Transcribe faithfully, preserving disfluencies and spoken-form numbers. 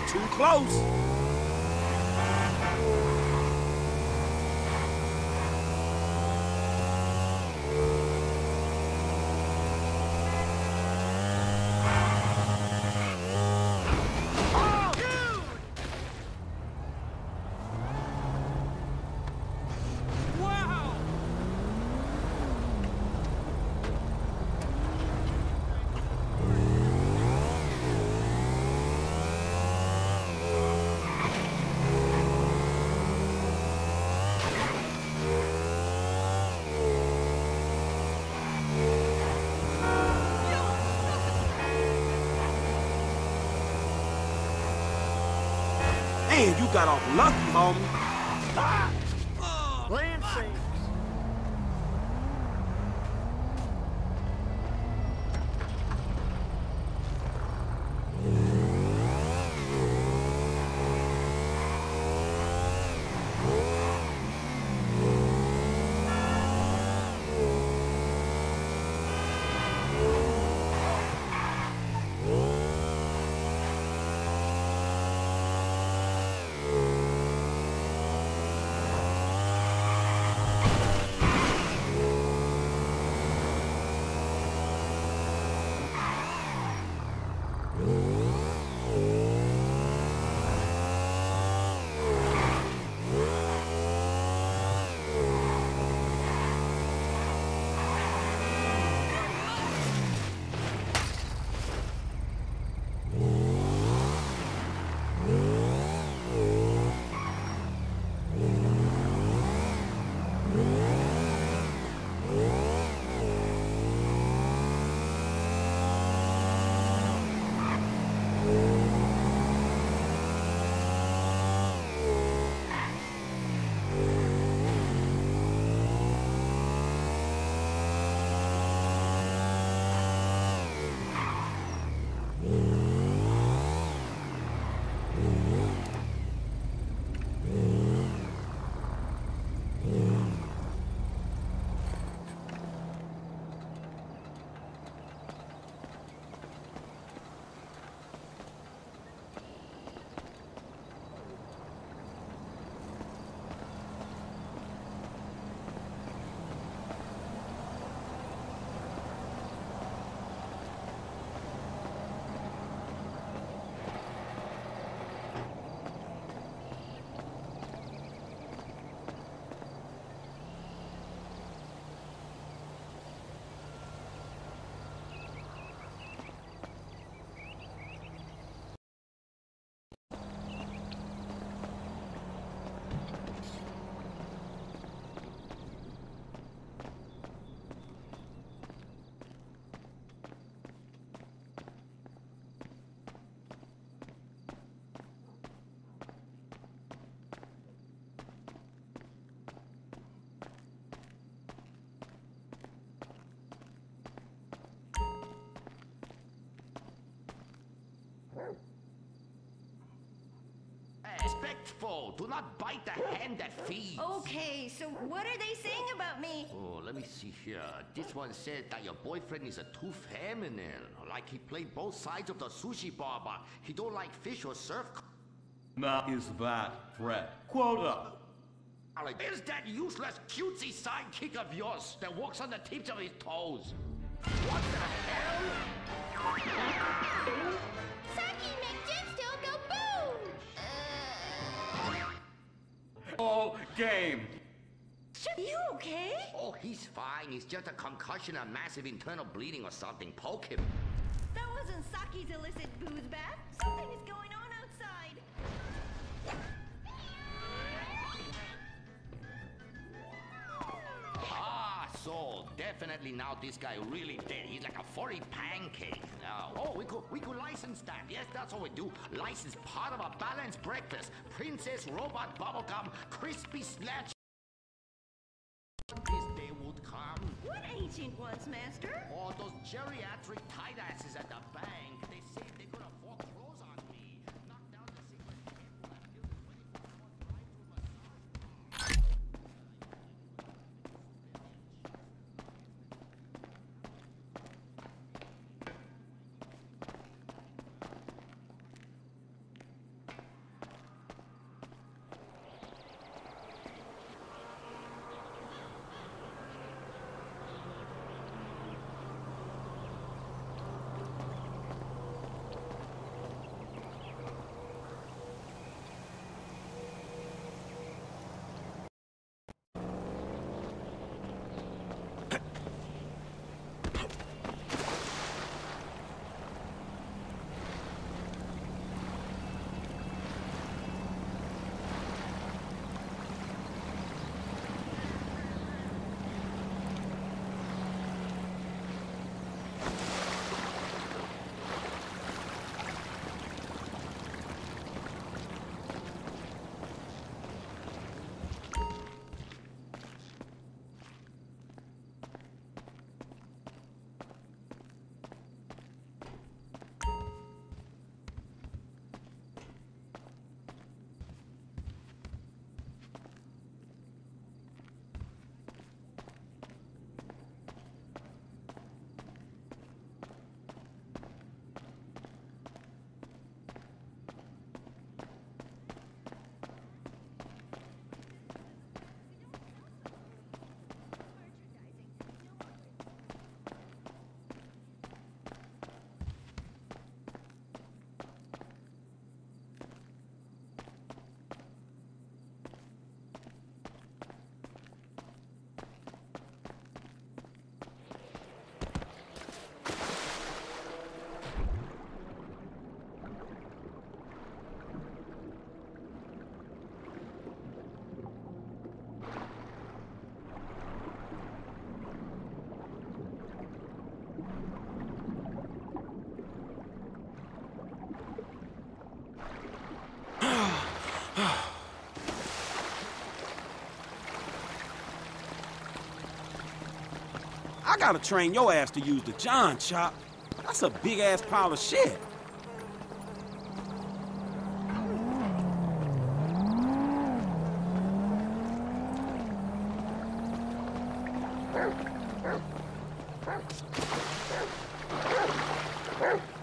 Too close. Man, you got off lucky, homie. Ah! Oh, Land sakes. Respectful. Do not bite the hand that feeds. Okay, so what are they saying about me? Oh, let me see here. This one said that your boyfriend is a too feminine. Like he played both sides of the sushi bar, but he don't like fish or surf. Now is that, Fred? Quote up. Is that useless cutesy sidekick of yours that walks on the tips of his toes? What the hell? Saki make Jim go boom! Uh... All game. Are you okay? Oh, he's fine. It's just a concussion and massive internal bleeding or something. Poke him. That wasn't Saki's illicit booze bath. Something is going on outside. Ah, so definitely now this guy really dead. He's like a furry pancake. Uh, oh, we could we could license that. Yes, that's what we do. License part of a balanced breakfast. Princess Robot Bubblegum Crispy Snatch. This day would come. What ancient ones, Master? Oh, those geriatric tight asses at the bank. They say they could afford clothes on me. Knock down the secret cable and build a twenty-four hour drive to a massage. gotta train your ass to use the John chop. That's a big-ass pile of shit. Wow.